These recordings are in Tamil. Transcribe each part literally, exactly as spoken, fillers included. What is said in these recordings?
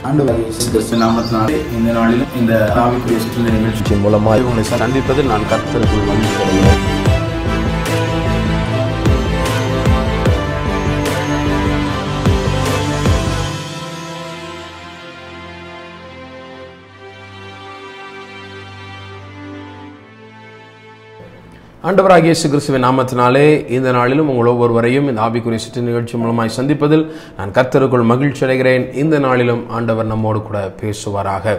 ஆண்டவராகிய இயேசு கிறிஸ்து நாமத்தினாலே இந்த நாளிலும் இந்த ஆவிக்குரிய சுற்றுலா நிகழ்ச்சி மூலமாக உங்களை சந்திப்பதில் நான் கர்த்தருக்குள் மகிழ்ச்சி அடைகிறேன். ஆண்டவராகிய இயேசு கிறிஸ்துவின் நாமத்தினாலே இந்த நாளிலும் உங்கள் ஒவ்வொருவரையும் இந்த ஆவிக்குரிய சுற்று நிகழ்ச்சி மூலமாய் சந்திப்பதில் நான் கர்த்தருக்குள் மகிழ்ச்சி அடைகிறேன். இந்த நாளிலும் ஆண்டவர் நம்மோடு கூட பேசுவாராக.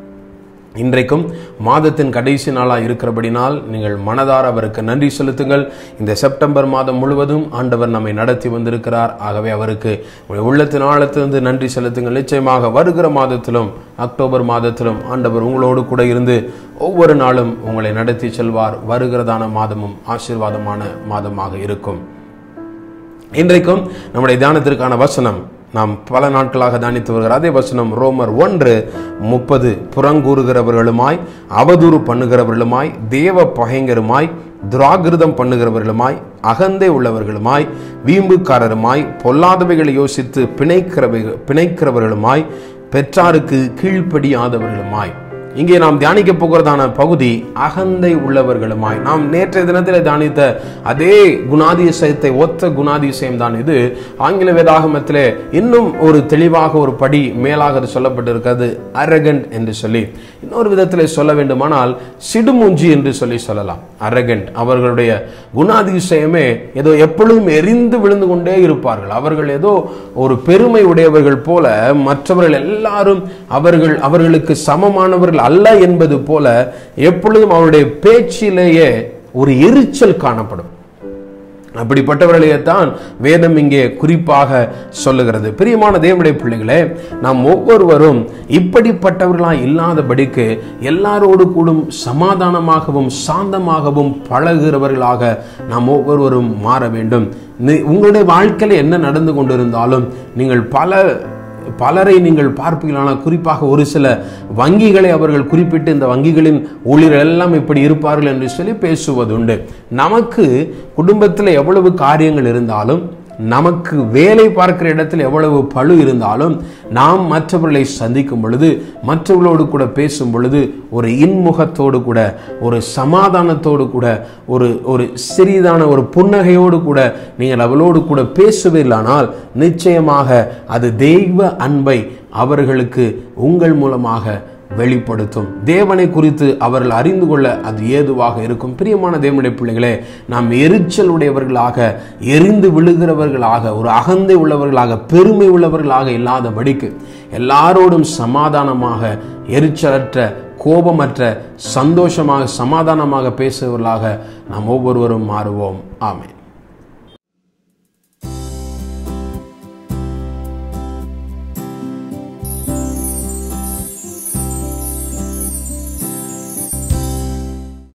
இன்றைக்கும் மாதத்தின் கடைசி நாளாக இருக்கிறபடினால் நீங்கள் மனதார அவருக்கு நன்றி செலுத்துங்கள். இந்த செப்டம்பர் மாதம் முழுவதும் ஆண்டவர் நம்மை நடத்தி வந்திருக்கிறார். ஆகவே அவருக்கு உள்ளத்தின் ஆழத்திலிருந்து நன்றி செலுத்துங்கள். நிச்சயமாக வருகிற மாதத்திலும் அக்டோபர் மாதத்திலும் ஆண்டவர் உங்களோடு கூட இருந்து ஒவ்வொரு நாளும் உங்களை நடத்தி செல்வார். வருகிறதான மாதமும் ஆசீர்வாதமான மாதமாக இருக்கும். இன்றைக்கும் நம்முடைய தியானத்திற்கான வசனம் நாம் பல நாட்களாக தியானித்து வருகிற அதே வசனம் ரோமர் ஒன்று முப்பது. புறங்கூறுகிறவர்களுமாய், அவதூறு பண்ணுகிறவர்களுமாய், தேவ பகைஞருமாய், துராகிருதம் பண்ணுகிறவர்களுமாய், அகந்தை உள்ளவர்களுமாய், வீம்புக்காரருமாய், பொல்லாதவைகளை யோசித்து பிணைக்கிறவை பிணைக்கிறவர்களுமாய், பெற்றாருக்கு கீழ்ப்படியாதவர்களுமாய். இங்கே நாம் தியானிக்க போகிறதான பகுதி அகந்தை உள்ளவர்களுமாய். நாம் நேற்றைய தினத்தில் தியானித்த அதே குணாதிசயத்தை ஒத்த குணாதிசயம் தான் இது. ஆங்கில வேதாகமத்திலே இன்னும் ஒரு தெளிவாக ஒரு படி மேலாக சொல்லப்பட்டிருக்கிறது அரகண்ட் என்று சொல்லி. இன்னொரு விதத்தில் சொல்ல வேண்டுமானால் சிடுமூஞ்சி என்று சொல்லி சொல்லலாம். அரகண்ட் அவர்களுடைய குணாதிசயமே ஏதோ எப்பொழுதும் எரிந்து விழுந்து கொண்டே இருப்பார்கள். அவர்கள் ஏதோ ஒரு பெருமை உடையவர்கள் போல மற்றவர்கள் எல்லாரும் அவர்கள் அவர்களுக்கு சமமானவர்கள் அல்ல என்பது போல எப்பொழுதும் அவருடைய பேச்சிலேயே ஒரு எரிச்சல் காணப்படும். அப்படிப்பட்டவர்களையே தான் வேதம் இங்கே குறிப்பாக சொல்லுகிறது. பிரியமான தேவனுடைய பிள்ளைகளே, நாம் ஒவ்வொருவரும் இப்படிப்பட்டவர்களாய் இல்லாதபடிக்கு எல்லாரோடு கூடும் சமாதானமாகவும் சாந்தமாகவும் பழகுகிறவர்களாக நாம் ஒவ்வொருவரும் மாற வேண்டும். உங்களுடைய வாழ்க்கையில் என்ன நடந்து கொண்டிருந்தாலும் நீங்கள் பல பலரை நீங்கள் பார்ப்பீர்களானால் குறிப்பாக ஒரு சில வங்கிகளை அவர்கள் குறிப்பிட்டு இந்த வங்கிகளின் ஊழியர்கள் எல்லாம் இப்படி இருப்பார்கள் என்று சொல்லி பேசுவதுண்டு. நமக்கு குடும்பத்தில் எவ்வளவு காரியங்கள் இருந்தாலும், நமக்கு வேலை பார்க்கிற இடத்தில் எவ்வளவு பழு இருந்தாலும், நாம் மற்றவர்களை சந்திக்கும் பொழுது, மற்றவர்களோடு கூட பேசும் பொழுது ஒரு இன்முகத்தோடு கூட, ஒரு சமாதானத்தோடு கூட, ஒரு ஒரு சிறிதான ஒரு புன்னகையோடு கூட நீங்கள் அவளோடு கூட பேசுவீர்களானால் நிச்சயமாக அது தெய்வ அன்பை அவர்களுக்கு உங்கள் மூலமாக வெளிப்படுத்தும். தேவனை குறித்து அவர்கள் அறிந்து கொள்ள அது ஏதுவாக இருக்கும். பிரியமான தேவனுடைய பிள்ளைகளே, நாம் எரிச்சல் உடையவர்களாக, எரிந்து விழுகிறவர்களாக, ஒரு அகந்தை உள்ளவர்களாக, பெருமை உள்ளவர்களாக இல்லாதபடிக்கு எல்லாரோடும் சமாதானமாக, எரிச்சலற்ற, கோபமற்ற, சந்தோஷமாக, சமாதானமாக பேசுவவர்களாக நாம் ஒவ்வொருவரும் மாறுவோம். ஆமென்.